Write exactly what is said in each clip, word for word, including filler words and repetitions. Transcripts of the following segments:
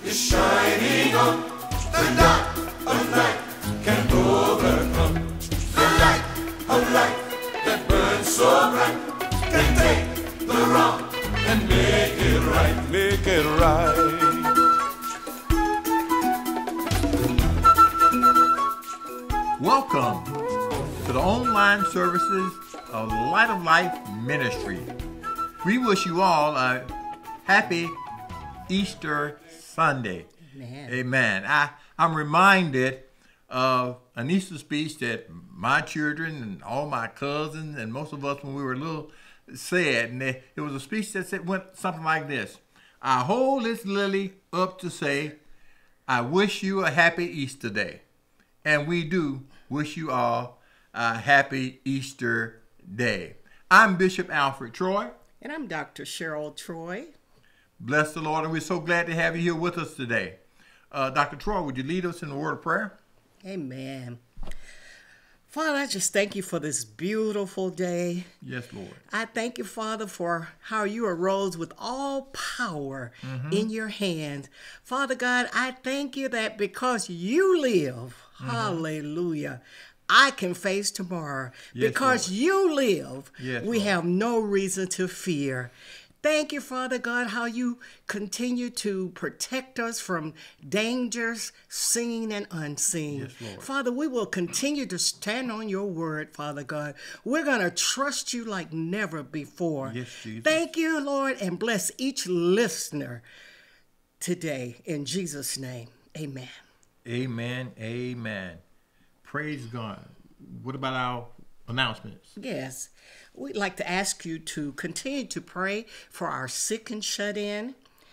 is shining on. The dark of night can overcome. The light of light that burns so bright can take the wrong and make it right. Make it right. Welcome to the online services of Light of Life Ministry. We wish you all a happy Easter Sunday. Amen. Amen. I, I'm reminded of an Easter speech that my children and all my cousins and most of us when we were little said. And they, it was a speech that said, went something like this. I hold this lily up to say, I wish you a happy Easter day. And we do wish you all a happy Easter day. I'm Bishop Alfred Troy. And I'm Doctor Cheryl Troy. Bless the Lord, and we're so glad to have you here with us today. Uh, Doctor Troy, would you lead us in the word of prayer? Amen. Father, I just thank you for this beautiful day. Yes, Lord. I thank you, Father, for how you arose with all power mm-hmm. in your hand. Father God, I thank you that because you live, mm-hmm. hallelujah, I can face tomorrow. Yes, because Lord. You live, yes, we Lord. have no reason to fear. Thank you, Father God, how you continue to protect us from dangers, seen and unseen. Yes, Lord. Father, we will continue to stand on your word, Father God. We're going to trust you like never before. Yes, Jesus. Thank you, Lord, and bless each listener today. In Jesus' name, amen. Amen, amen. Praise God. What about our announcements? Yes. We'd like to ask you to continue to pray for our sick and shut in,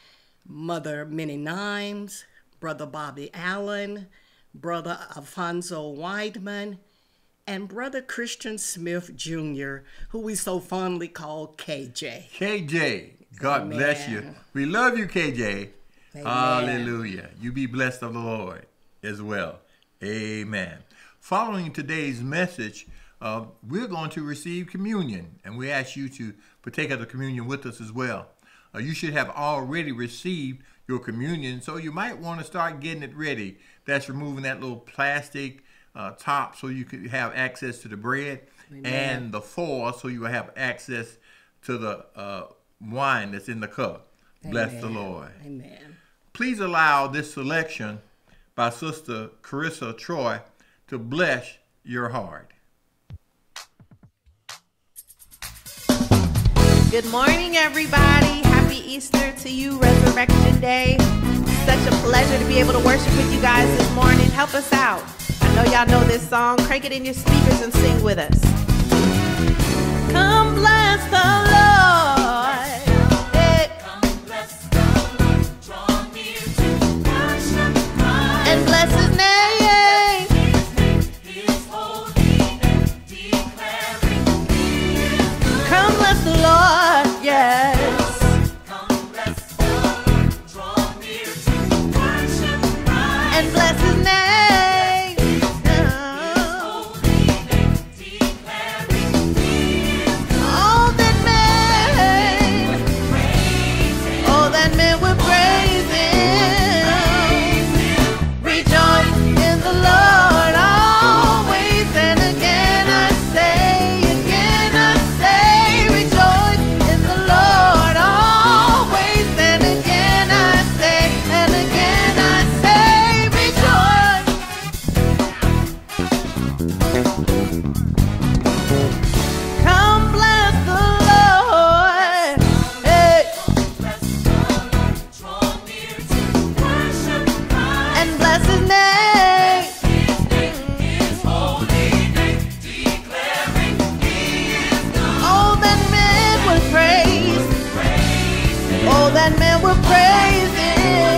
Mother Minnie Nimes, Brother Bobby Allen, Brother Alfonso Weidman, and Brother Christian Smith Junior, who we so fondly call K J. K J, God Amen. Bless you. We love you, K J. Amen. Hallelujah. You be blessed of the Lord as well. Amen. Following today's message, Uh, we're going to receive communion, and we ask you to partake of the communion with us as well. Uh, you should have already received your communion, so you might want to start getting it ready. That's removing that little plastic uh, top so you can have access to the bread. Amen. And the foil so you will have access to the uh, wine that's in the cup. Amen. Bless the Lord. Amen. Please allow this selection by Sister Carissa Troy to bless your heart. Good morning, everybody. Happy Easter to you, Resurrection Day. Such a pleasure to be able to worship with you guys this morning. Help us out. I know y'all know this song. Crank it in your speakers and sing with us. Come bless the Lord. Hey. Come bless the Lord, draw near to worship God. And bless his name. His name is holy and declaring he is good. Come bless the Lord, yes. Come bless the Lord, draw near to worship God. And bless his name. Holy and declaring he is good. Oh, that man. Praise him, Oh, that man will praise him. Rejoice in the Lord always. And again I say, again I say, rejoice in the Lord always. And again I say, and again I say, rejoice. Come bless the Lord. Hey. bless the Lord, draw near to worship God. And bless his name. His name is holy and declaring he is good. Oh, that man will praise. Praise him, Oh, that man will praise him.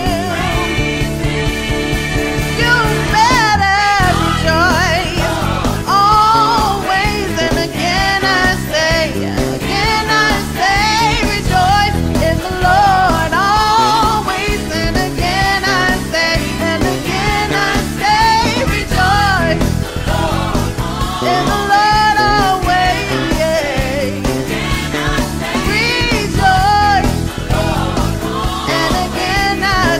You better rejoice always. And again I say, again I say, rejoice in the Lord always. And again I say, and again I say, rejoice in the Lord always. Rejoice. And again I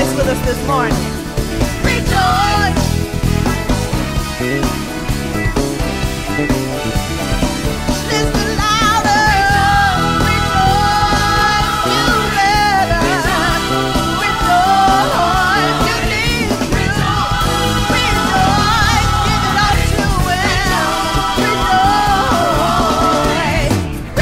rejoice with us this morning. Rejoice. Listen louder. Rejoice. You better. Rejoice. You need to. Rejoice. Give it up to him. Rejoice.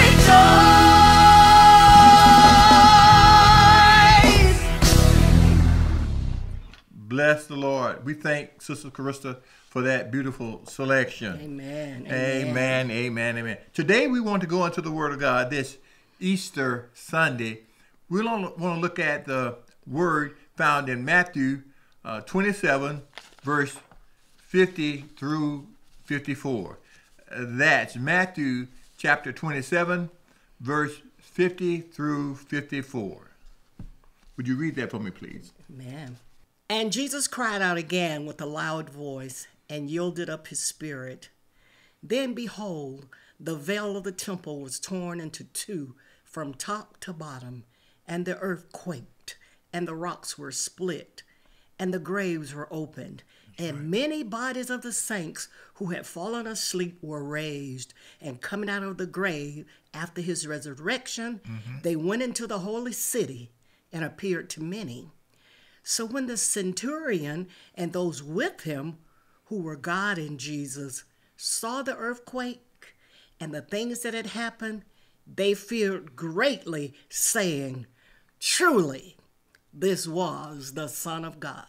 Rejoice. Bless the Lord. We thank Sister Carissa for that beautiful selection. Amen. Amen, amen, amen. Today we want to go into the Word of God this Easter Sunday. We want to look at the Word found in Matthew uh, twenty-seven, verse fifty through fifty-four. Uh, That's Matthew chapter twenty-seven, verse fifty through fifty-four. Would you read that for me, please? Amen. And Jesus cried out again with a loud voice and yielded up his spirit. Then behold, the veil of the temple was torn into two from top to bottom, and the earth quaked, and the rocks were split, and the graves were opened, and many bodies of the saints who had fallen asleep were raised, and coming out of the grave after his resurrection, they went into the holy city and appeared to many. So when the centurion and those with him who were guarding Jesus saw the earthquake and the things that had happened, they feared greatly, saying, truly, this was the Son of God.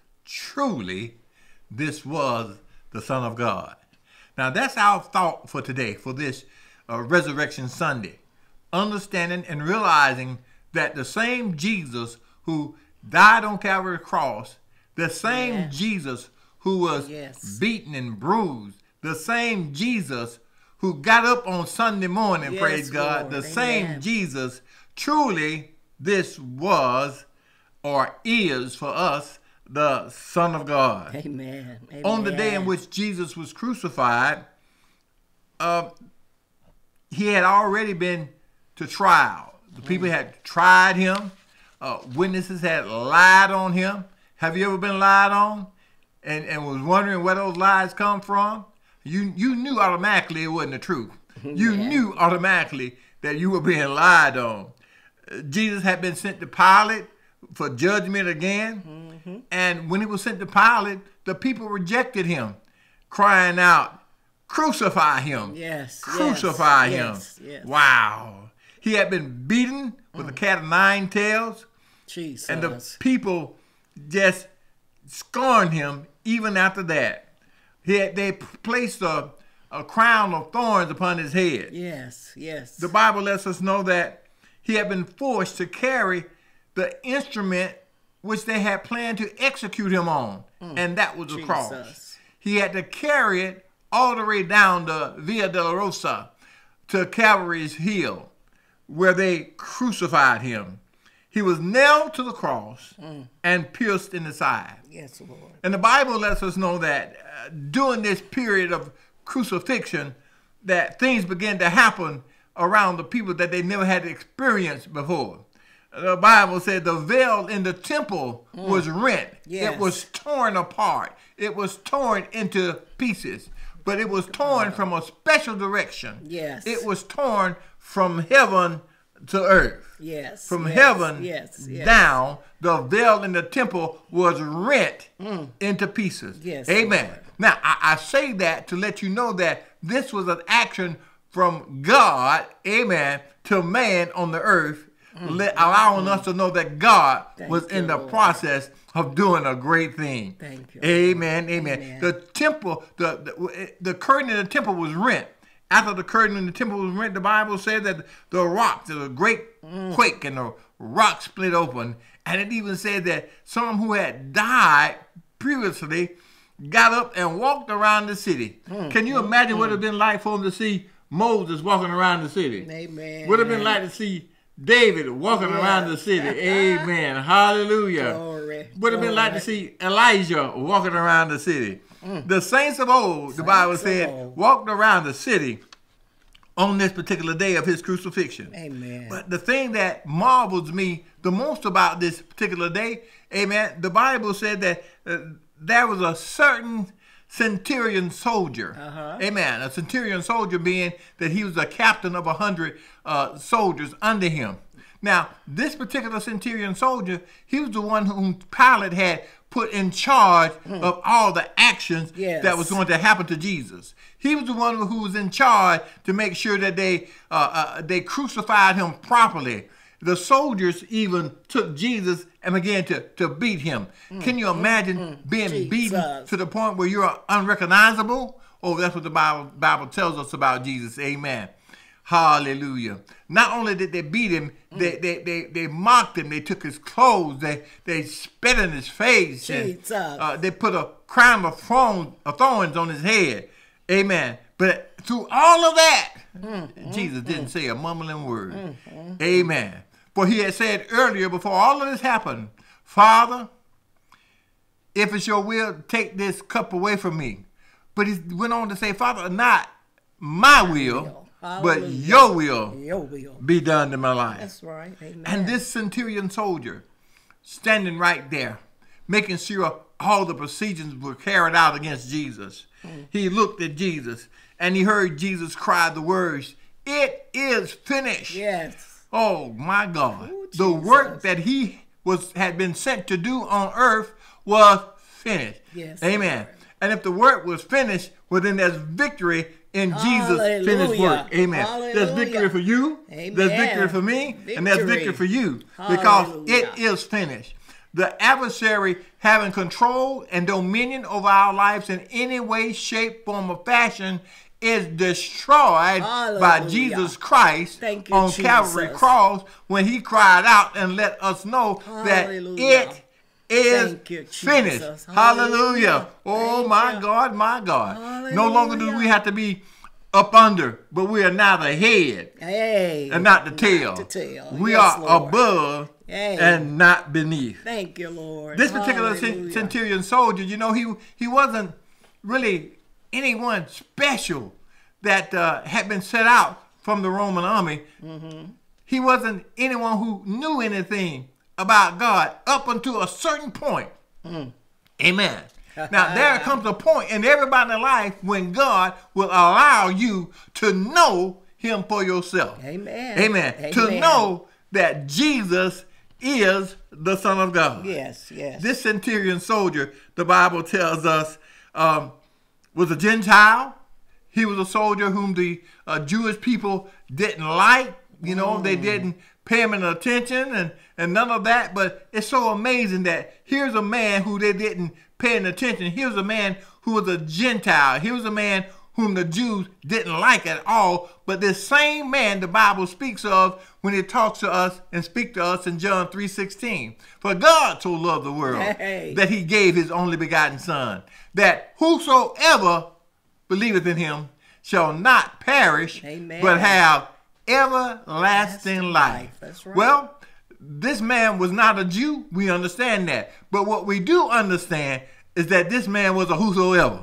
Truly, this was the Son of God. Now, that's our thought for today, for this uh, Resurrection Sunday. Understanding and realizing that the same Jesus who died on Calvary's cross, the same Yes. Jesus who was Yes. beaten and bruised, the same Jesus who got up on Sunday morning, Yes, praise God, Lord. the same Amen. Jesus, truly this was or is for us the Son of God. Amen. Amen. On the day in which Jesus was crucified, uh, he had already been to trial. The people had tried him. Uh, witnesses had lied on him. Have you ever been lied on and, and was wondering where those lies come from? You you knew automatically it wasn't the truth. You Yeah. knew automatically that you were being lied on. Uh, Jesus had been sent to Pilate for judgment again. And when he was sent to Pilate, the people rejected him, crying out, crucify him. Yes, Crucify yes, him. yes, yes. Wow. He had been beaten with a cat of nine tails. Jesus. And the people just scorned him even after that. He had, they placed a, a crown of thorns upon his head. Yes, yes. The Bible lets us know that he had been forced to carry the instrument which they had planned to execute him on, and that was the cross. Jesus. He had to carry it all the way down the Via Dolorosa to Calvary's Hill, where they crucified him. He was nailed to the cross and pierced in the side. Yes, Lord. And the Bible lets us know that uh, during this period of crucifixion, that things began to happen around the people that they never had experienced before. The Bible said the veil in the temple was rent. Yes. It was torn apart. It was torn into pieces. But it was torn from a special direction. Yes. It was torn from heaven to earth. Yes. From yes, heaven yes, yes. down, the veil in the temple was rent into pieces. Yes, Amen. Lord. Now, I, I say that to let you know that this was an action from God, amen, to man on the earth, let, allowing us to know that God Thank was you, in the Lord. process of doing a great thing. Thank you. Amen, amen. Amen. The temple, the, the the curtain in the temple was rent. After the curtain in the temple was rent, the Bible said that the rock, there was a great Mm. quake, and the rock split open. And it even said that some who had died previously got up and walked around the city. Mm. Can you imagine what it would have been like for them to see Moses walking around the city? Amen. Would have been like to see David walking Yeah. around the city. Amen. Hallelujah. Glory, Would have been like to glory. see Elijah walking around the city. The saints of old, the Bible of said, old. walked around the city on this particular day of his crucifixion. Amen. But the thing that marvels me the most about this particular day, amen, the Bible said that uh, there was a certain centurion soldier. Uh-huh. Amen. A centurion soldier being that he was a captain of a hundred uh, soldiers under him. Now, this particular centurion soldier, he was the one whom Pilate had put in charge mm. of all the actions yes. that was going to happen to Jesus. He was the one who was in charge to make sure that they uh, uh, they crucified him properly. The soldiers even took Jesus and began to, to beat him. Mm, Can you imagine mm, mm, being Jesus. beaten to the point where you're unrecognizable? Oh, that's what the Bible, Bible tells us about Jesus. Amen. Hallelujah. Not only did they beat him, mm. they, they, they, they mocked him. They took his clothes. They, they spit in his face. Jesus. And, uh, they put a crown of thorns, of thorns on his head. Amen. But through all of that, mm, Jesus mm, didn't mm. say a mumbling word. Mm, mm, Amen. For he had said earlier, before all of this happened, Father, if it's your will, take this cup away from me. But he went on to say, Father, not my will, but your will, your will be done in my life. That's right. Amen. And this centurion soldier standing right there, making sure all the procedures were carried out against Jesus. Mm. He looked at Jesus and he heard Jesus cry the words, "It is finished." Yes. Oh my God. Ooh, the work that he was had been sent to do on earth was finished. Yes. Amen. Lord. And if the work was finished, well then there's victory in Hallelujah. Jesus' finished work. Amen. Hallelujah. There's victory for you. Amen. There's victory for me. Victory. And there's victory for you. Because Hallelujah. it is finished. The adversary having control and dominion over our lives in any way, shape, form, or fashion is destroyed Hallelujah. by Jesus Christ Thank you, on Jesus. Calvary cross when he cried out and let us know Hallelujah. that it is Thank you, finished. Jesus. Hallelujah. Hallelujah. Oh Thank my you. God, my God. Hallelujah. No longer do we have to be up under, but we are now the head hey, and not the tail. Not the tail. We yes, are Lord. above hey. and not beneath. Thank you, Lord. This particular Hallelujah. centurion soldier, you know, he he wasn't really anyone special that uh, had been set out from the Roman army. Mm-hmm. He wasn't anyone who knew anything about God up until a certain point. Mm. Amen. Now, there comes a point in everybody's life when God will allow you to know him for yourself. Amen. Amen. Amen. To know that Jesus is the Son of God. Yes, yes. This centurion soldier, the Bible tells us, um, was a Gentile. He was a soldier whom the uh, Jewish people didn't like. You know, mm. they didn't pay him any attention and, and none of that. But it's so amazing that here's a man who they didn't pay any attention. Here's a man who was a Gentile. He was a man whom the Jews didn't like at all. But this same man the Bible speaks of when it talks to us and speaks to us in John three sixteen. For God so loved the world hey. that he gave his only begotten Son, that whosoever believeth in him shall not perish, Amen. but have everlasting life. life. That's right. Well, this man was not a Jew. We understand that. But what we do understand is that this man was a whosoever.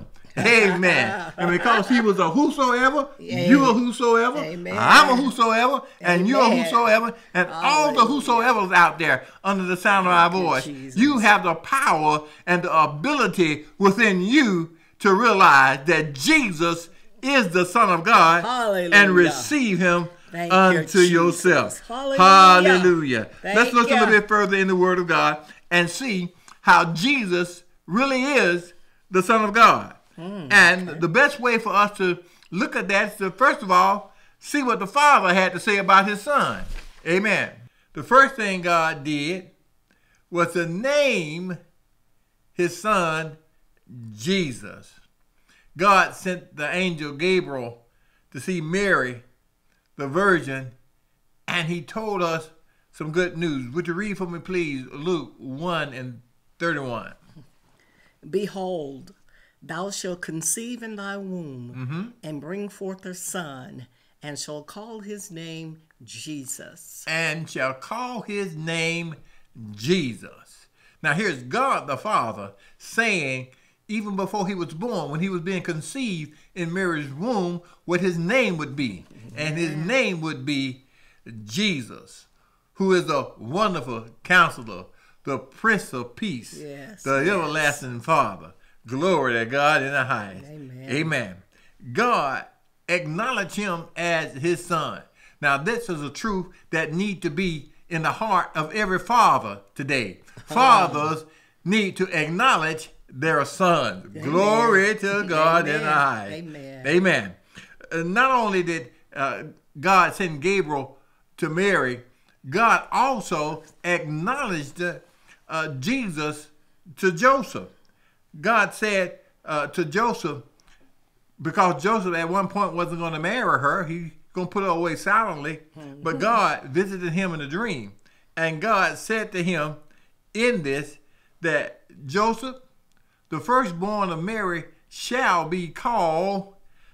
Amen. And because he was a whosoever, Yeah. you a whosoever, Amen. I'm a whosoever, and you're a Amen. whosoever, and all the whosoevers out there under the sound of our Thank you, voice, Jesus. you have the power and the ability within you to realize that Jesus is the Son of God. Hallelujah. And receive him Thank you, unto Jesus. yourself. Hallelujah. Hallelujah. Thank Let's look you. a little bit further in the Word of God and see how Jesus really is the Son of God. Mm, and okay. the best way for us to look at that is to, first of all, see what the Father had to say about his Son. Amen. The first thing God did was to name his Son Jesus. God sent the angel Gabriel to see Mary, the virgin, and he told us some good news. Would you read for me, please, Luke one and thirty-one? Behold, thou shalt conceive in thy womb Mm-hmm. and bring forth a son, and shall call his name Jesus. And shall call his name Jesus. Now here's God the Father saying even before he was born, when he was being conceived in Mary's womb, what his name would be. And his name would be Jesus, who is a wonderful counselor, the Prince of Peace, Yes, the yes. everlasting Father. Glory to God in the highest. Amen. Amen. God acknowledged him as his son. Now, this is a truth that need to be in the heart of every father today. Fathers need to acknowledge their sons. Amen. Glory to God in the Amen. highest. Amen. Amen. Uh, not only did uh, God send Gabriel to Mary, God also acknowledged uh, uh, Jesus to Joseph. God said uh, to Joseph, because Joseph at one point wasn't going to marry her, he going to put her away silently, but God visited him in a dream. And God said to him in this that Joseph, the firstborn of Mary, shall be called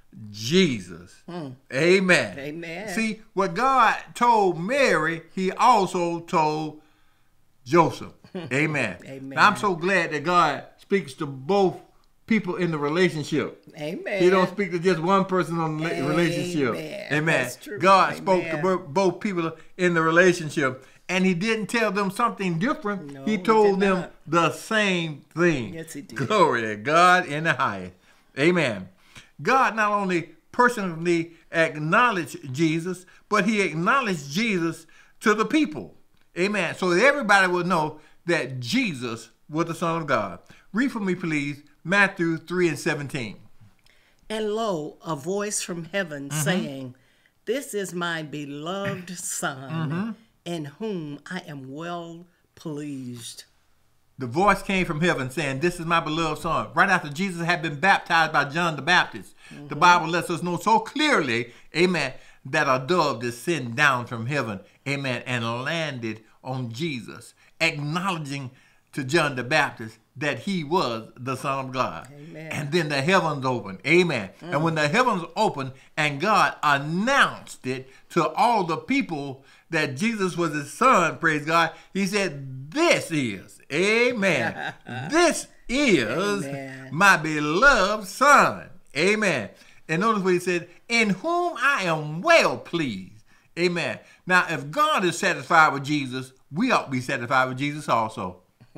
Jesus. Amen. Amen. See, what God told Mary, he also told Joseph. Amen. Amen. Now, I'm so glad that God speaks to both people in the relationship. Amen. He don't speak to just one person on the Amen. relationship. Amen. That's true. God spoke to Amen. bo- both people in the relationship, and he didn't tell them something different. No, he he told did them not. the same thing. Yes, he did. Glory to God in the highest. Amen. God not only personally acknowledged Jesus, but he acknowledged Jesus to the people. Amen. So that everybody would know that Jesus was the Son of God. Read for me, please, Matthew three and seventeen. And lo, a voice from heaven saying, This is my beloved Son, in whom I am well pleased. The voice came from heaven saying, This is my beloved Son. Right after Jesus had been baptized by John the Baptist, the Bible lets us know so clearly, amen, that a dove descended down from heaven, amen, and landed on Jesus, acknowledging to John the Baptist that he was the Son of God. Amen. And then the heavens opened. Amen. And when the heavens opened and God announced it to all the people that Jesus was his son, praise God, he said, This is, amen, this is Amen. my beloved Son. Amen. And notice what he said, in whom I am well pleased. Amen. Now, if God is satisfied with Jesus, we ought to be satisfied with Jesus also.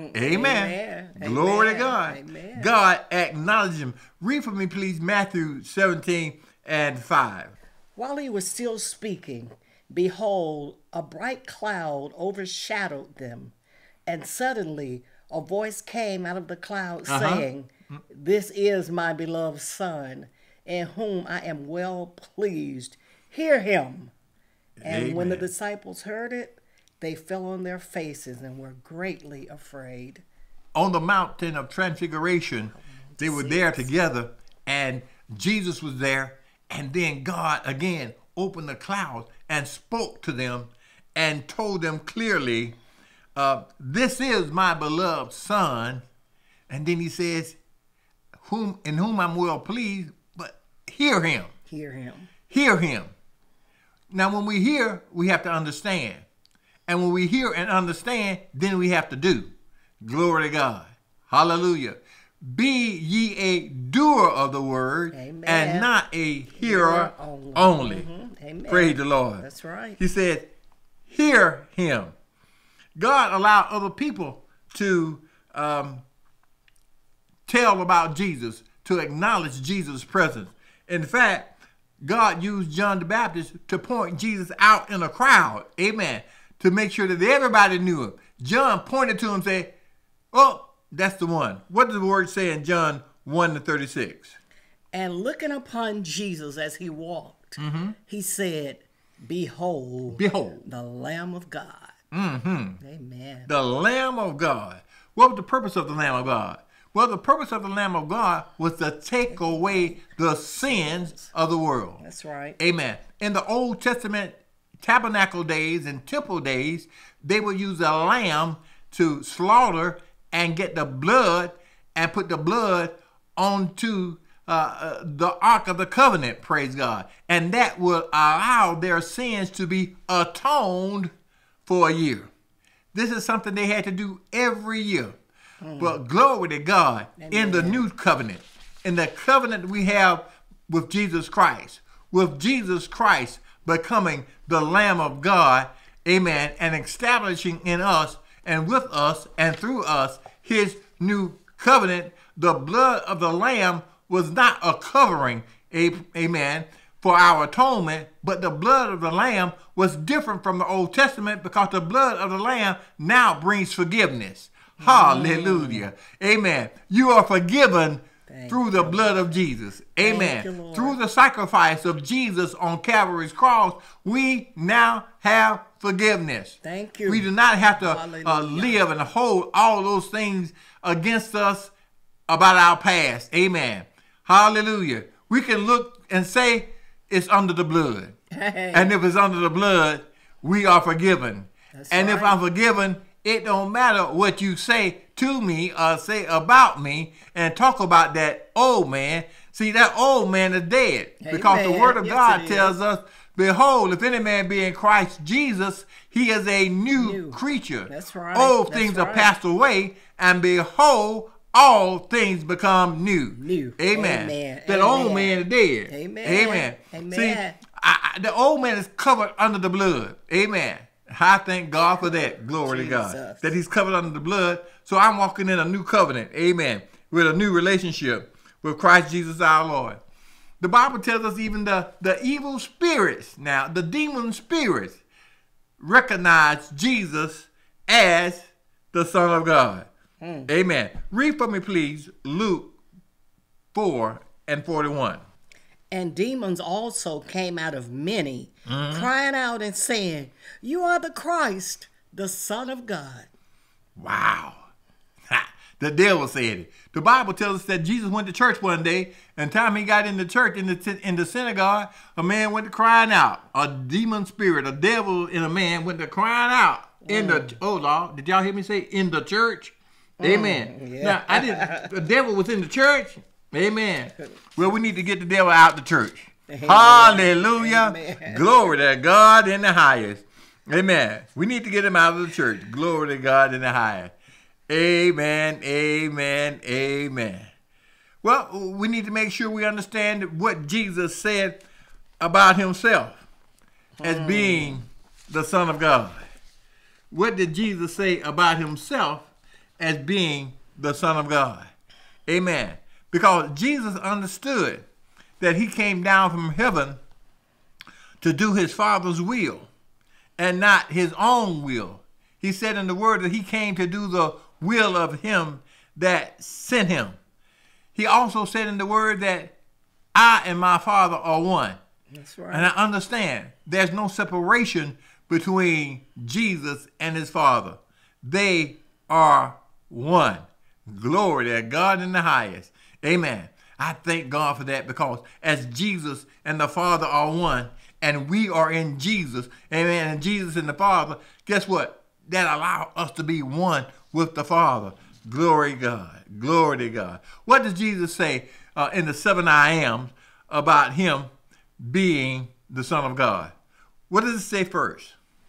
Amen. Amen. Glory Amen. to God. Amen. God acknowledged him. Read for me, please, Matthew seventeen and five. While he was still speaking, behold, a bright cloud overshadowed them, and suddenly a voice came out of the cloud Uh-huh. saying, This is my beloved Son, in whom I am well pleased. Hear him. And when the Amen. disciples heard it, they fell on their faces and were greatly afraid. On the mountain of transfiguration, they were there together, and Jesus was there, and then God again opened the clouds and spoke to them and told them clearly, uh, this is my beloved Son. And then he says, whom in whom I'm well pleased, but hear him. Hear him. Hear him. Now, when we hear, we have to understand. And when we hear and understand, then we have to do. Glory to God. Hallelujah. Be ye a doer of the word, Amen. and not a hearer Hearer only. only. Mhm. Amen. Praise the Lord. That's right. He said, hear him. God allowed other people to um, tell about Jesus, to acknowledge Jesus' presence. In fact, God used John the Baptist to point Jesus out in a crowd. Amen. To make sure that everybody knew him. John pointed to him and said, oh, that's the one. What does the word say in John one to thirty-six? And looking upon Jesus as he walked, he said, Behold, Behold, the Lamb of God. mm-hmm. Amen. the Lamb of God. What was the purpose of the Lamb of God? Well, the purpose of the Lamb of God was to take away the sins of the world. That's right. Amen. In the Old Testament tabernacle days and temple days, they would use a lamb to slaughter and get the blood and put the blood onto uh, uh, the Ark of the Covenant, praise God. And that would allow their sins to be atoned for a year. This is something they had to do every year. Mm. But glory to God, Amen. in the new covenant, in the covenant we have with Jesus Christ, with Jesus Christ becoming the Lamb of God, amen, and establishing in us and with us and through us his new covenant. The blood of the Lamb was not a covering, amen, for our atonement, but the blood of the Lamb was different from the Old Testament because the blood of the Lamb now brings forgiveness. Mm. Hallelujah. Amen. You are forgiven Thank through the blood of Jesus. Amen. You, through the sacrifice of Jesus on Calvary's cross, we now have forgiveness. Thank you. We do not have to uh, live and hold all those things against us about our past. Amen. Hallelujah. We can look and say it's under the blood. Hey. And if it's under the blood, we are forgiven. That's and right. If I'm forgiven, it don't matter what you say to me or say about me and talk about that old man. See, that old man is dead. Amen. Because the word of yes, God tells us, behold, if any man be in Christ Jesus, he is a new, new. creature. That's right. Old That's things right. are passed away, and behold, all things become new. New. Amen. Amen. That Amen. old man is dead. Amen. Amen. Amen. See, I, I, the old man is covered under the blood. Amen. I thank God for that. Glory Jesus. to God. That he's covered under the blood. So I'm walking in a new covenant. Amen. With a new relationship with Christ Jesus our Lord. The Bible tells us even the, the evil spirits, now the demon spirits, recognize Jesus as the Son of God. Mm. Amen. Read for me, please, Luke four and forty-one. And demons also came out of many, mm-hmm. crying out and saying, you are the Christ, the Son of God. Wow. Ha. The devil said it. The Bible tells us that Jesus went to church one day, and time he got in the church, in the, in the synagogue, a man went to crying out. A demon spirit, a devil in a man went to crying out. Mm. In the, oh Lord, did y'all hear me say in the church? Mm. Amen. Yeah. Now, I didn't, the devil was in the church. Amen. Well, we need to get the devil out the church. Amen. Hallelujah. Amen. Glory to God in the highest. Amen. We need to get him out of the church. Glory to God in the highest. Amen. Amen. Amen. Well, we need to make sure we understand what Jesus said about himself as hmm. being the Son of God. What did Jesus say about himself as being the Son of God? Amen. Because Jesus understood that he came down from heaven to do his Father's will and not his own will. He said in the word that he came to do the will of him that sent him. He also said in the word that I and my Father are one. That's right. And I understand there's no separation between Jesus and his Father. They are one. Glory to God in the highest. Amen. I thank God for that, because as Jesus and the Father are one, and we are in Jesus, amen, and Jesus and the Father, guess what? That allows us to be one with the Father. Glory to God. Glory to God. What does Jesus say uh, in the seven I Ams about him being the Son of God? What does it say first?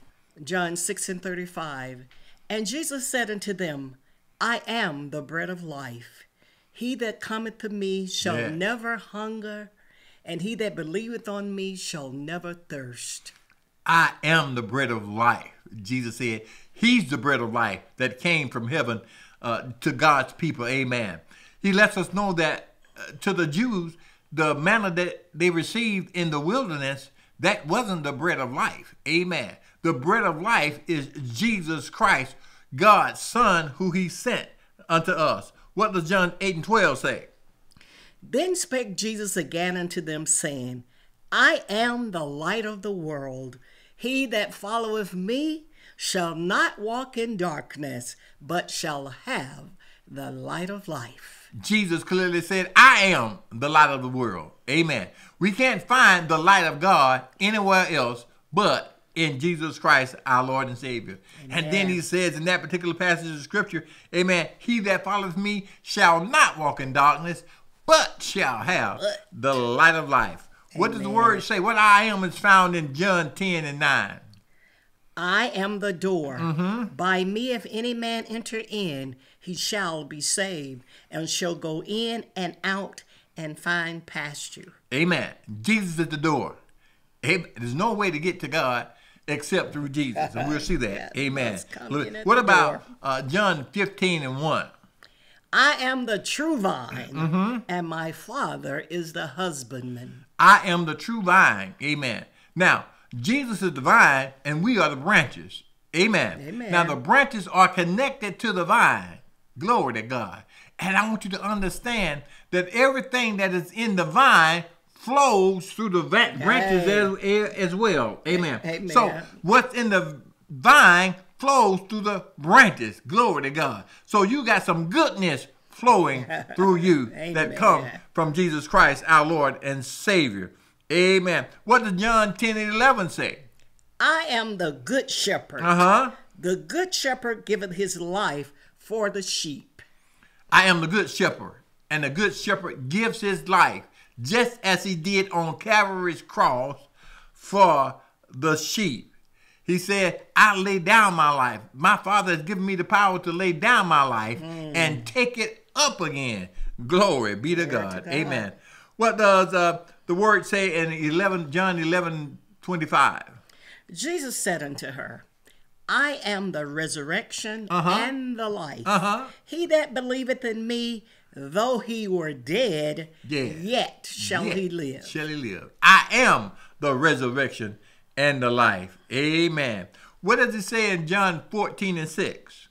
John six and thirty-five. And Jesus said unto them, I am the bread of life. He that cometh to me shall yeah. never hunger, and he that believeth on me shall never thirst. I am the bread of life. Jesus said he's the bread of life that came from heaven uh, to God's people. Amen. He lets us know that uh, to the Jews, the manna that they received in the wilderness, that wasn't the bread of life. Amen. The bread of life is Jesus Christ, God's Son, who he sent unto us. What does John eight and twelve say? Then spake Jesus again unto them, saying, I am the light of the world. He that followeth me shall not walk in darkness, but shall have the light of life. Jesus clearly said, I am the light of the world. Amen. We can't find the light of God anywhere else but in Jesus Christ, our Lord and Savior. Amen. And then he says in that particular passage of scripture, amen, he that followeth me shall not walk in darkness, but shall have the light of life. Amen. What does the word say? What I am is found in John ten and nine. I am the door. Mm-hmm. By me, if any man enter in, he shall be saved, and shall go in and out and find pasture. Amen. Jesus is the door. Amen. There's no way to get to God except through Jesus, and we'll see that. Yes, Amen. must come Look, in at what the about door. uh, John fifteen and one? I am the true vine, Mm-hmm. and my Father is the husbandman. I am the true vine. Amen. Now, Jesus is the vine, and we are the branches. Amen. Amen. Now, the branches are connected to the vine. Glory to God. And I want you to understand that everything that is in the vine flows through the va- branches Hey. as, as well. Amen. Amen. So, what's in the vine flows through the branches. Glory to God. So, you got some goodness flowing through you that Amen. come from Jesus Christ, our Lord and Savior. Amen. What does John ten and eleven say? I am the good shepherd. Uh-huh. The good shepherd giveth his life for the sheep. I am the good shepherd, and the good shepherd gives his life, just as he did on Calvary's cross, for the sheep. He said, I lay down my life. My Father has given me the power to lay down my life and take it up again. Glory be to, Glory God. to God. Amen. What does uh, the word say in eleven John eleven twenty-five? Jesus said unto her, I am the resurrection Uh-huh. and the life. Uh-huh. He that believeth in me, though he were dead, Yeah. yet shall Yet he live. Shall he live? I am the resurrection and the life. Amen. What does it say in John fourteen and six?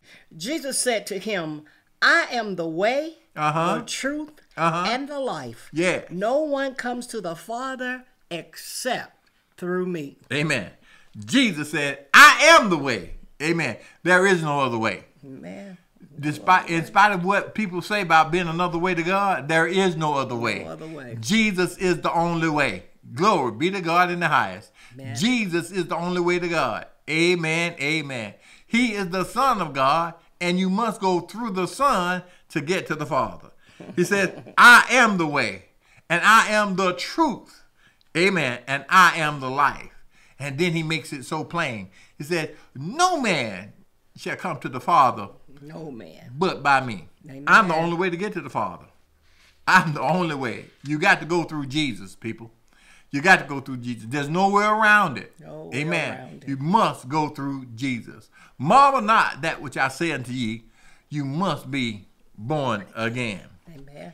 Jesus said to him, I am the way, Uh-huh. the truth, Uh-huh. and the life. Yeah. No one comes to the Father except through me. Amen. Jesus said, I am the way. Amen. There is no other way. Amen. Despite, in spite of what people say about being another way to God, there is no other way. No other way. Jesus is the only way. Glory be to God in the highest. Amen. Jesus is the only way to God. Amen. Amen. He is the Son of God, and you must go through the Son to get to the Father. He said, I am the way, and I am the truth. Amen. And I am the life. And then he makes it so plain. He said, no man shall come to the Father No man. but by me. Amen. I'm the only way to get to the Father. I'm the only way. You got to go through Jesus, people. You got to go through Jesus. There's nowhere around it. No way Amen. around it. You must go through Jesus. Marvel not that which I say unto ye, you must be born again. Amen.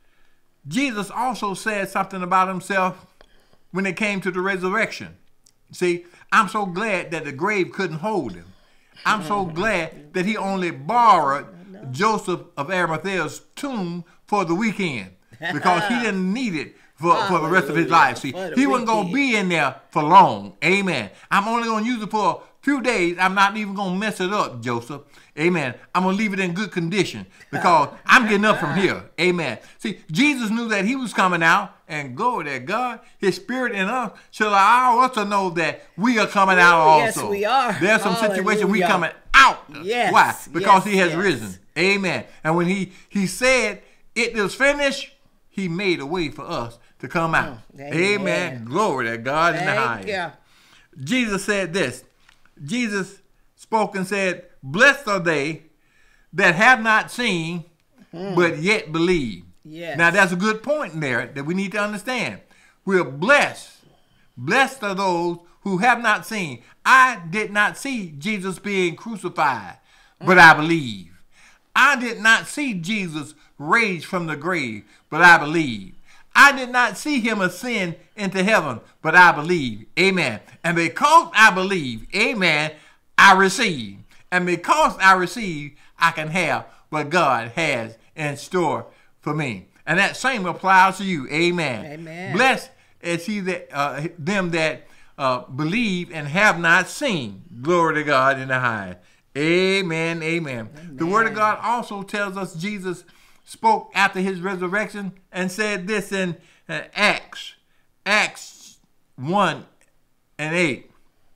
Jesus also said something about himself when it came to the resurrection. See, I'm so glad that the grave couldn't hold him. I'm so glad that he only borrowed Joseph of Arimathea's tomb for the weekend, because he didn't need it for, for the rest of his life. See, For the he wasn't going to weekend. be in there for long. Amen. I'm only going to use it for a few days. I'm not even going to mess it up, Joseph. Amen. I'm going to leave it in good condition because I'm getting up from here. Amen. See, Jesus knew that he was coming out, and glory to God, his spirit in us should allow us to know that we are coming out Yes, also. we are. There's some situation we Hallelujah. coming out. Yes, Why? Because yes, he has yes. risen. Amen. And when he, he said it is finished, he made a way for us to come out. Amen. Amen. Glory to God in the Thank highest. you. Jesus said this. Jesus spoke and said, blessed are they that have not seen, but yet believe. Yes. Now, that's a good point in there that we need to understand. We're blessed. Blessed are those who have not seen. I did not see Jesus being crucified, but I believe. I did not see Jesus raised from the grave, but I believe. I did not see him ascend into heaven, but I believe. Amen. And because I believe, amen, I receive. And because I receive, I can have what God has in store for me. And that same applies to you. Amen. Amen. Blessed is he that uh, them that uh, believe and have not seen. Glory to God in the highest. Amen, amen. Amen. The word of God also tells us Jesus spoke after his resurrection and said this in uh, Acts, Acts one and eight.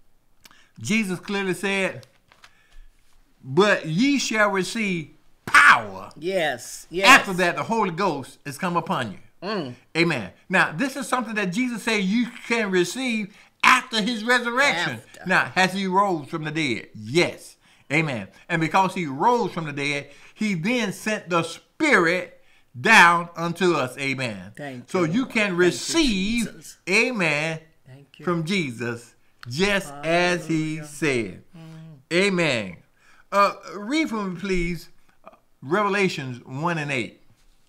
Jesus clearly said, but ye shall receive power. Yes. Yes. After that, the Holy Ghost has come upon you. Mm. Amen. Now, this is something that Jesus said you can receive after his resurrection. After. Now, has he rose from the dead? Yes. Amen. And because he rose from the dead, he then sent the Spirit down unto us. Amen. Thank so you, you Lord. can Thank you, receive, Jesus. amen, Thank you. from Jesus, just as he Hallelujah. said. Amen. Uh, read for me, please, Revelations one and eight.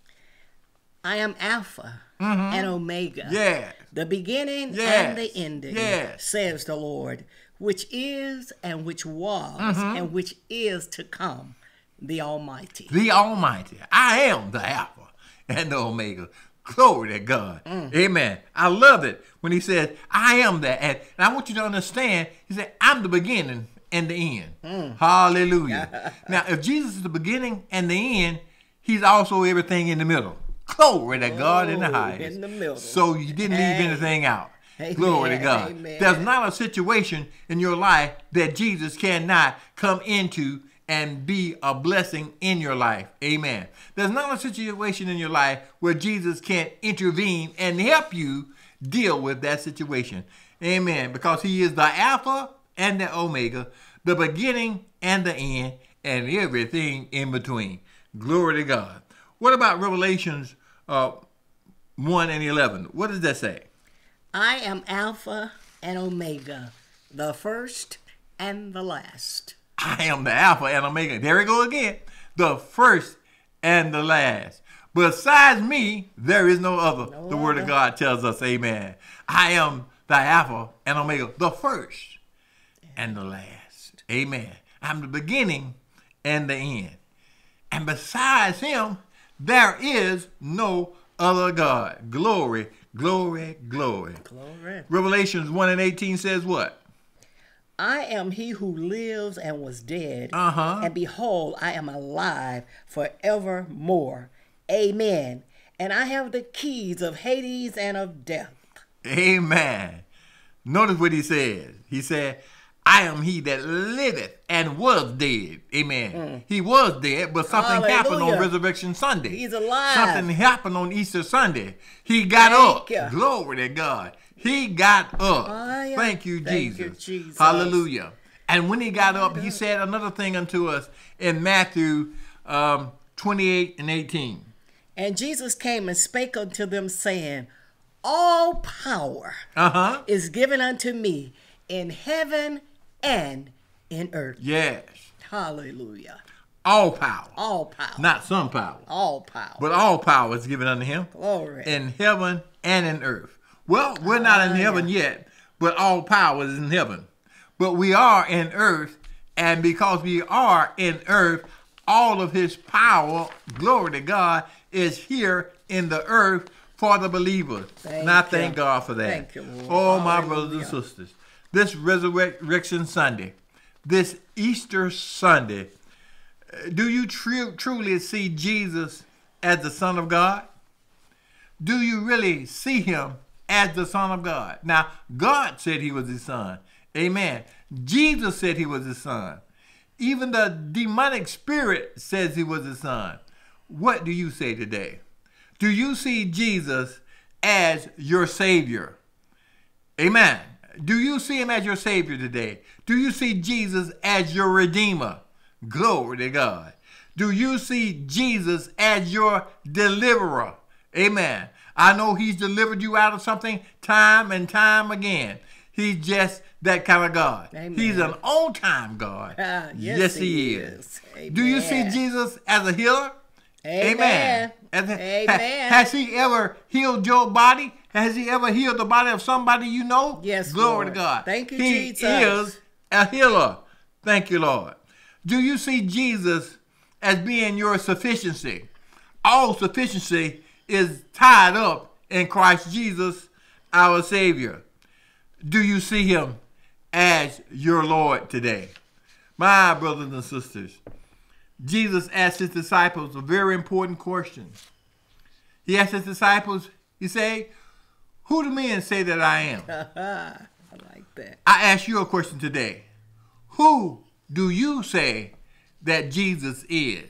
I am Alpha and Omega. Yes. The beginning Yes. and the ending, Yes. says the Lord, which is and which was and which is to come, the Almighty. The Almighty. I am the Alpha and the Omega. Glory to God. Amen. I love it when he says, I am that. And I want you to understand, he said, I'm the beginning and the end. Hallelujah. Now, if Jesus is the beginning and the end, he's also everything in the middle. Glory to God in the Oh, highest. in the middle. So you didn't leave Hey. anything out. Amen. Glory to God. Amen. There's not a situation in your life that Jesus cannot come into and be a blessing in your life. Amen. There's not a situation in your life where Jesus can't intervene and help you deal with that situation. Amen. Because he is the Alpha and the Omega, the beginning and the end, and everything in between. Glory to God. What about Revelations uh, one and eleven? What does that say? I am Alpha and Omega, the first and the last. I am the Alpha and Omega. There we go again. The first and the last. Besides me, there is no other. No the Word other. of God tells us, amen. I am the Alpha and Omega, the first and the last. Amen. I'm the beginning and the end. And besides him, there is no other God. Glory, glory, glory. Glory. Revelations one and eighteen says what? I am he who lives and was dead. Uh-huh. And behold, I am alive forevermore. Amen. And I have the keys of Hades and of death. Amen. Notice what he says. He said, I am he that liveth and was dead. Amen. He was dead, but something happened on Hallelujah. Resurrection Sunday. He's alive. Something happened on Easter Sunday. He got Thank up. you. Glory to God. He got up. Oh, yeah. Thank you, Thank Jesus. you, Jesus. Hallelujah. And when he got up, he said another thing unto us in Matthew um, twenty-eight and eighteen. And Jesus came and spake unto them, saying, all power Uh-huh. is given unto me in heaven and in earth. Yes. Hallelujah. All power. All power. Not some power. all power. But all power is given unto him. Glory. In heaven and in earth. Well, we're not in Ah, heaven yeah. yet, but all power is in heaven. But we are in earth, and because we are in earth, all of his power, glory to God, is here in the earth for the believers. Thank and I you. thank God for that. Thank you, Lord. Oh, my brothers and Hallelujah. sisters. This Resurrection Sunday, this Easter Sunday, do you tru- truly see Jesus as the Son of God? Do you really see him as the Son of God? Now, God said he was his son. Amen. Jesus said he was his son. Even the demonic spirit says he was his son. What do you say today? Do you see Jesus as your Savior? Amen. Do you see him as your Savior today? Do you see Jesus as your Redeemer? Glory to God. Do you see Jesus as your deliverer? Amen. I know he's delivered you out of something time and time again. He's just that kind of God. Amen. He's an on-time God. Ah, yes, he is. Do you see Amen. Jesus as a healer? Amen. As a- Amen. ha- has he ever healed your body? Has he ever healed the body of somebody you know? Yes, Glory Lord. to God. Thank you, he Jesus. is a healer. Thank you, Lord. Do you see Jesus as being your sufficiency? All sufficiency is tied up in Christ Jesus, our Savior. Do you see him as your Lord today? My brothers and sisters, Jesus asked his disciples a very important question. He asked his disciples, he said, who do men say that I am? I like that. I ask you a question today. Who do you say that Jesus is?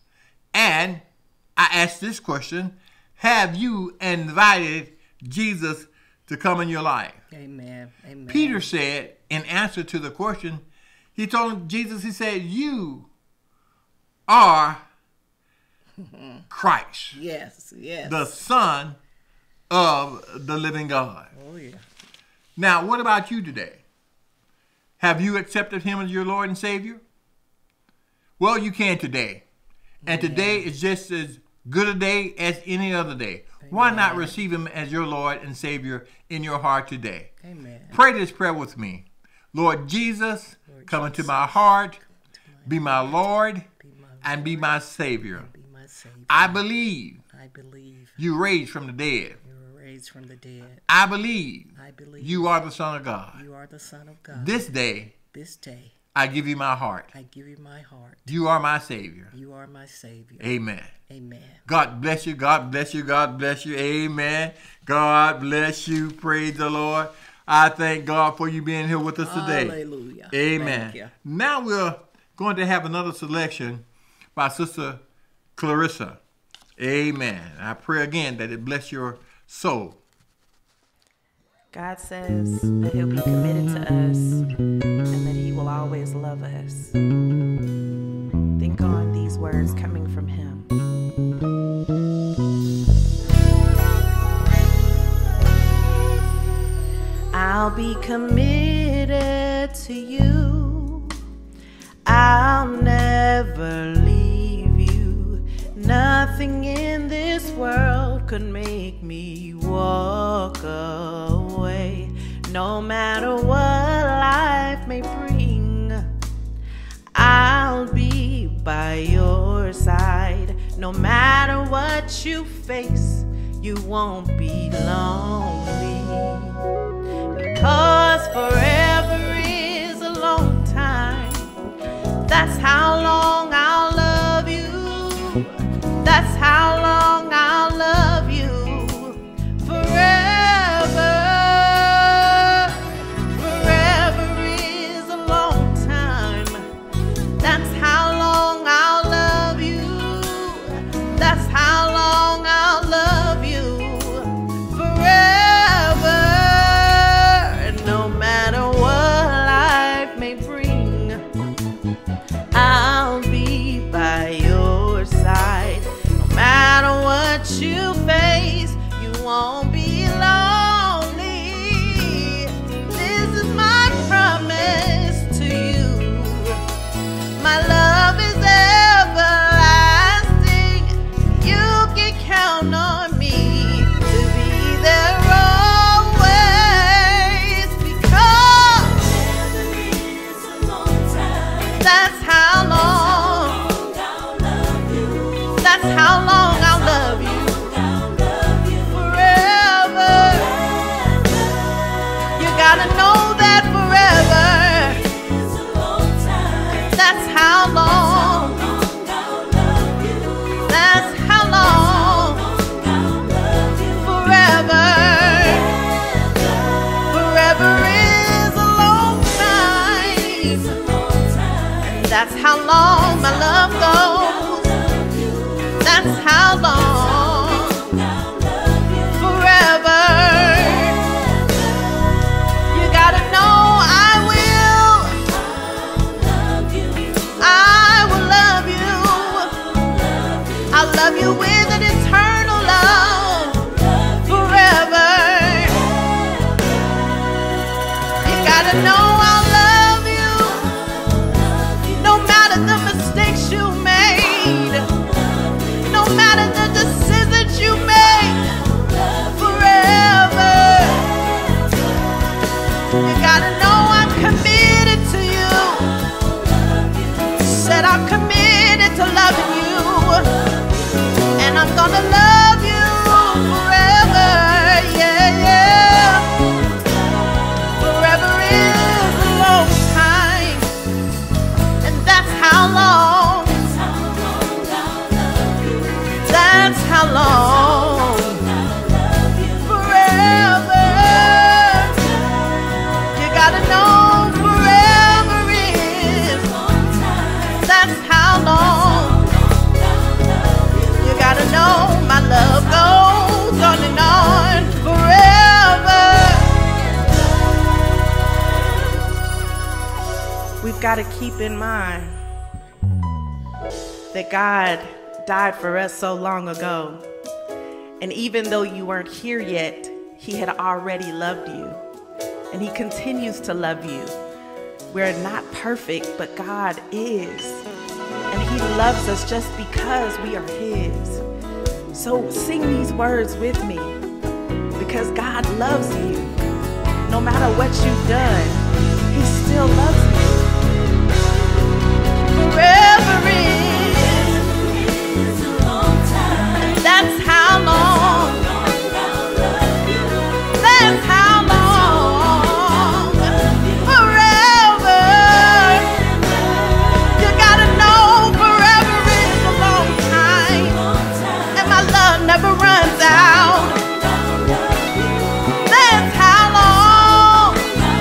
And I ask this question, have you invited Jesus to come in your life. Amen. Amen. Peter said, in answer to the question, he told Jesus, he said, you are Christ, Yes, yes. the Son of the living God. Oh, yeah. Now, what about you today? Have you accepted him as your Lord and Savior? Well, you can today. And today is just as good a day as any other day. Why not receive him as your Lord and Savior in your heart today? Amen. Pray this prayer with me. Lord Jesus, Lord come Jesus, into my heart, be be my Lord, Be my and be my Savior. Be my Savior. I believe I believe you raised from the dead. you were raised from the dead. I believe I believe you are the Son of God. you are the Son of God. This day, This day, I give you my heart. I give you my heart. You are my Savior. You are my Savior. Amen. Amen. God bless you. God bless you. God bless you. Amen. God bless you. Praise the Lord. I thank God for you being here with us today. Hallelujah. Amen. Thank you. Now we're going to have another selection by Sister Clarissa. Amen. I pray again that it bless your soul. God says that he'll be committed to us and that he will always love us. Think on these words coming from him. I'll be committed to you. I'll never leave you. Nothing in this world could make me walk away. No matter what life may bring, I'll be by your side. No matter what you face, you won't be lonely. Because forever is a long time. That's how long I'll love you. That's how long I'll love you. Forever. Forever is a long time. That's how long I'll love you. That's how long I'll love you. Forever. No matter what life may bring, I'll be by your side. No matter what you face, you won't be lonely. This is my promise to you. My love is everlasting. You can count on me to be there always. Because that's how long, that's how long I'll love you. Forever. You gotta know that forever. That's how long. That's how long. Forever. Forever is a long time. And that's how long my love goes. That's how long. Forever. You gotta know I will. I will love you. I'll love you with an eternal love. Forever. You gotta know I'll love you. No matter the mistakes you made. No matter the decisions you make. Forever. You gotta know I'm committed to you. Said I'm committed to loving you. And I'm gonna love you forever. Yeah, yeah. Forever is a long time. And that's how long. That's how long. Forever. You gotta know forever is. That's how long. You gotta know my love goes on and on forever. got to keep in mind that God died for us so long ago. And even though you weren't here yet, he had already loved you. And he continues to love you. We're not perfect, but God is. And he loves us just because we are his. So sing these words with me, because God loves you. No matter what you've done, he still loves you. Forever is a long time. That's how long. That's how long. Forever. You gotta know forever is a long time. And my love never runs out. That's how long.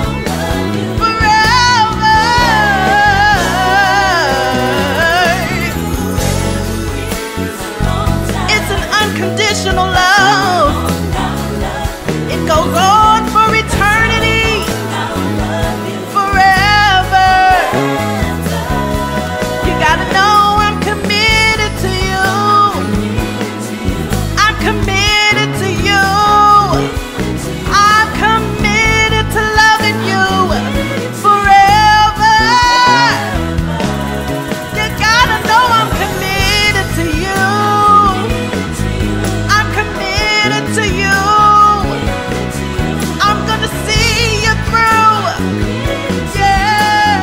Forever. It's an unconditional love. It goes on for eternity. Forever. You gotta know I'm committed to you. I'm committed to you. I'm committed to loving you forever. You gotta know I'm committed to you. I'm committed to you. I'm gonna see you through. Yeah.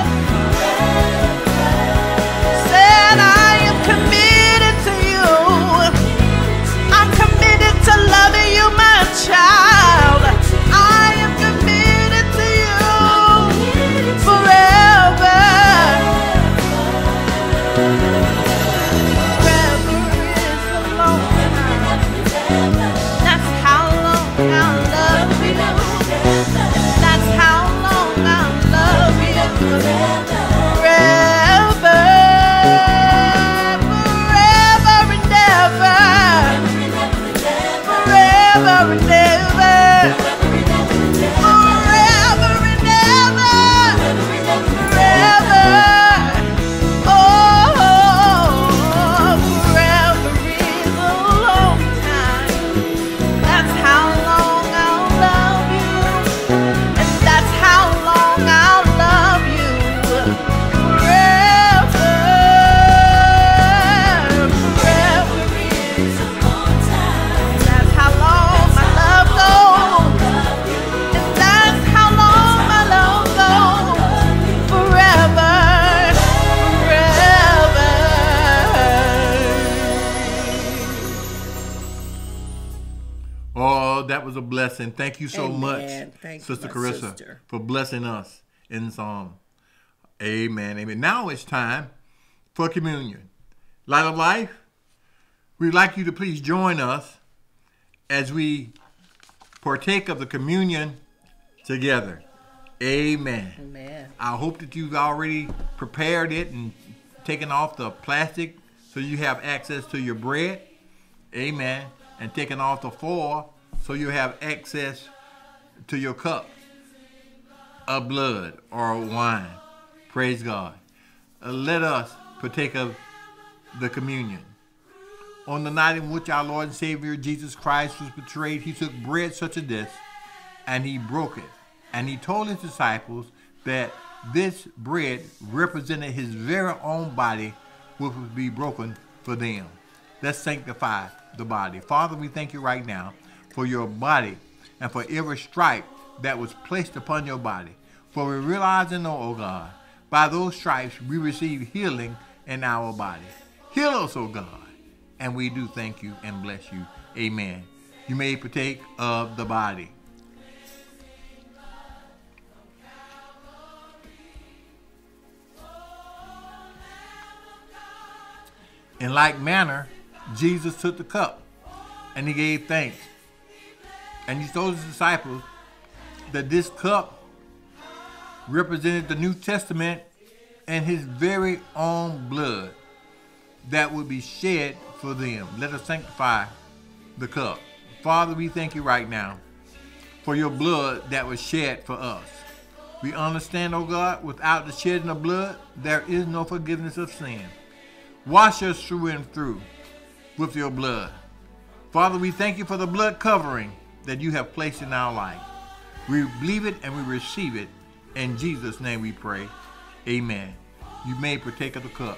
Said I am committed to you. I'm committed to loving you, my child. I am committed to you forever. Forever is a long time. That's how long I'll love you. That's how long I'll love you. Forever. Forever and ever. Forever and ever. Forever and ever. Forever. Oh, forever is a long time. That's how long I'll love you. And that's how long I'll love you. Forever. Forever is a long time. That's how long my love goes. And that's how long my love goes. Forever. Forever. Oh, that was a blessing. Thank you so Amen. much, Thank you, Sister my Carissa, sister. for blessing us in song. Amen. Amen. Now it's time for communion. Light of Life, we'd like you to please join us as we partake of the communion together. Amen. Amen. I hope that you've already prepared it and taken off the plastic so you have access to your bread. Amen. And taken off the foil so you have access to your cup of blood or wine. Praise God. Uh, let us partake of the communion. On the night in which our Lord and Savior Jesus Christ was betrayed, he took bread such as this, and he broke it. And he told his disciples that this bread represented his very own body, which would be broken for them. Let's sanctify the body. Father, we thank you right now for your body and for every stripe that was placed upon your body. For we realize and know, oh God, by those stripes we receive healing in our body. Heal us, oh God. And we do thank you and bless you. Amen. You may partake of the body. In like manner, Jesus took the cup and he gave thanks. And he told his disciples that this cup represented the New Testament and his very own blood that would be shed for them. Let us sanctify the cup. Father, we thank you right now for your blood that was shed for us. We understand, oh God, without the shedding of blood, there is no forgiveness of sin. Wash us through and through with your blood. Father, we thank you for the blood covering that you have placed in our life. We believe it and we receive it. In Jesus' name we pray. Amen. You may partake of the cup.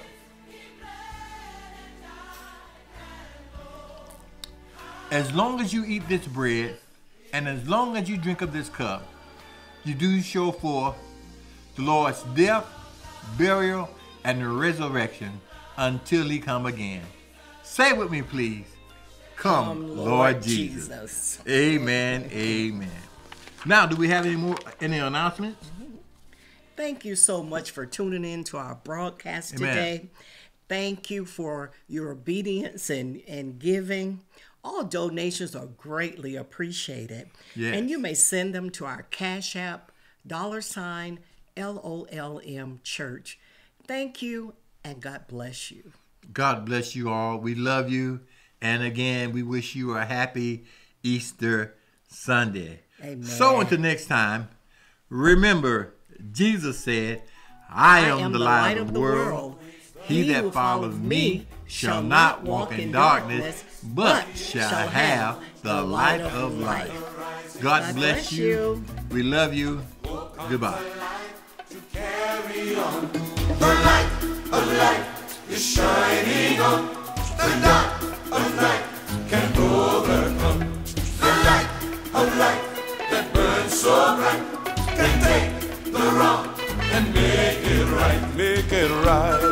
As long as you eat this bread, and as long as you drink of this cup, you do show forth the Lord's death, burial, and the resurrection until he come again. Say it with me, please. Come, Come, Lord, Lord Jesus. Jesus. Amen. Amen. Now, do we have any more any announcements? Thank you so much for tuning in to our broadcast Amen. today. Thank you for your obedience and, and giving. All donations are greatly appreciated. Yes. And you may send them to our Cash App, dollar sign, L O L M Church. Thank you, and God bless you. God bless you all. We love you. And again, we wish you a happy Easter Sunday. Amen. So until next time, remember, Jesus said, I am, the light of the world. He that follows me shall not walk in darkness, but shall have the light of life. God God bless bless you. you. We love you. Goodbye. Carry on. The light of life is shining on. The dark of night can overcome. The light of life that burns so bright can take the wrong and make it right. Make it right.